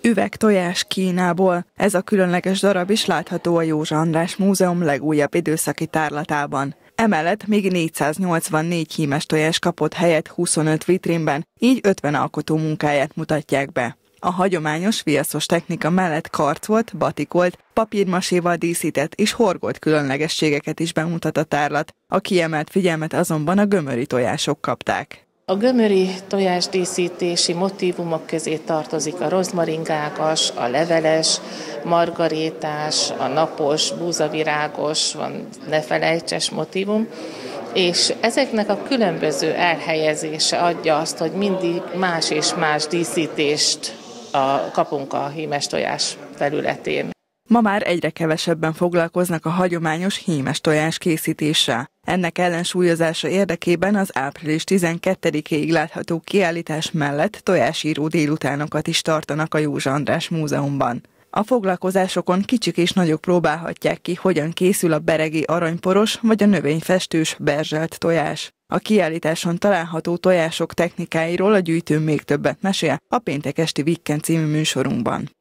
Üvegtojás Kínából. Ez a különleges darab is látható a Józsa András Múzeum legújabb időszaki tárlatában. Emellett még 484 hímes tojás kapott helyet 25 vitrínben, így 50 alkotó munkáját mutatják be. A hagyományos viaszos technika mellett karcolt, batikolt, papírmaséval díszített és horgolt különlegességeket is bemutat a tárlat. A kiemelt figyelmet azonban a gömöri tojások kapták. A gömöri tojásdíszítési motívumok közé tartozik a rozmaringágas, a leveles, margarétás, a napos, búzavirágos, van nefelejtses motívum, és ezeknek a különböző elhelyezése adja azt, hogy mindig más és más díszítést kapunk a hímes tojás felületén. Ma már egyre kevesebben foglalkoznak a hagyományos hímes tojás készítéssel. Ennek ellensúlyozása érdekében az április 12-ig látható kiállítás mellett tojásíró délutánokat is tartanak a Józsa András Múzeumban. A foglalkozásokon kicsik és nagyok próbálhatják ki, hogyan készül a beregi aranyporos vagy a növényfestős berzselt tojás. A kiállításon található tojások technikáiról a gyűjtő még többet mesél a péntek esti Weekend című műsorunkban.